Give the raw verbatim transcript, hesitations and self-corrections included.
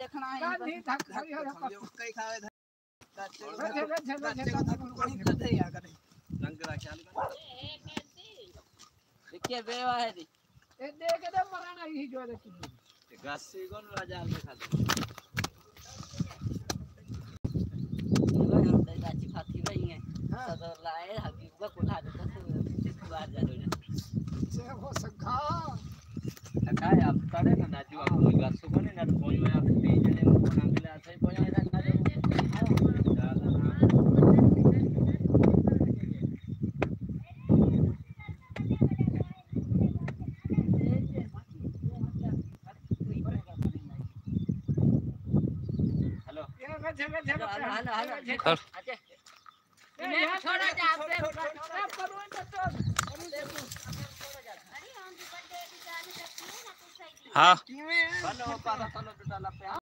देखना है नहीं धक कई खावे रंग रा ख्याल देखिए बेवा है दी ए देख के मराना ही जो देखी गासी कौन राजा में खा गाची खाती भाई है सदर लाए हकीकत उठा देता से बाहर जा दो से हो सखा सखा आप तड़े ना नाजू आप कोई गासु कोने ना कोई में आप तीन जने को ना मिला सही कोई ना ना जगह जगह हेलो हेलो हेलो अच्छा मैं छोड़ा जा आप करो तो तो अरे हम बर्थडे की जाने सकती है ना कुछ सही हाँ हेलो पापा चलो बेटा लपे